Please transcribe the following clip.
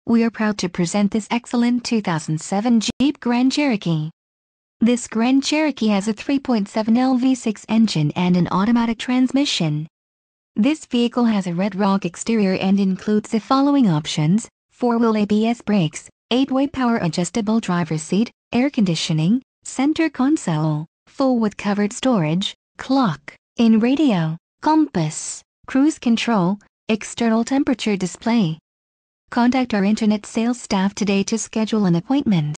We are proud to present this excellent 2007 Jeep Grand Cherokee. This Grand Cherokee has a 3.7L V6 engine and an automatic transmission. This vehicle has a red rock exterior and includes the following options: 4-wheel ABS brakes, 8-way power adjustable driver's seat, air conditioning, center console, full with covered storage, clock, in radio, compass, cruise control, external temperature display. Contact our internet sales staff today to schedule an appointment.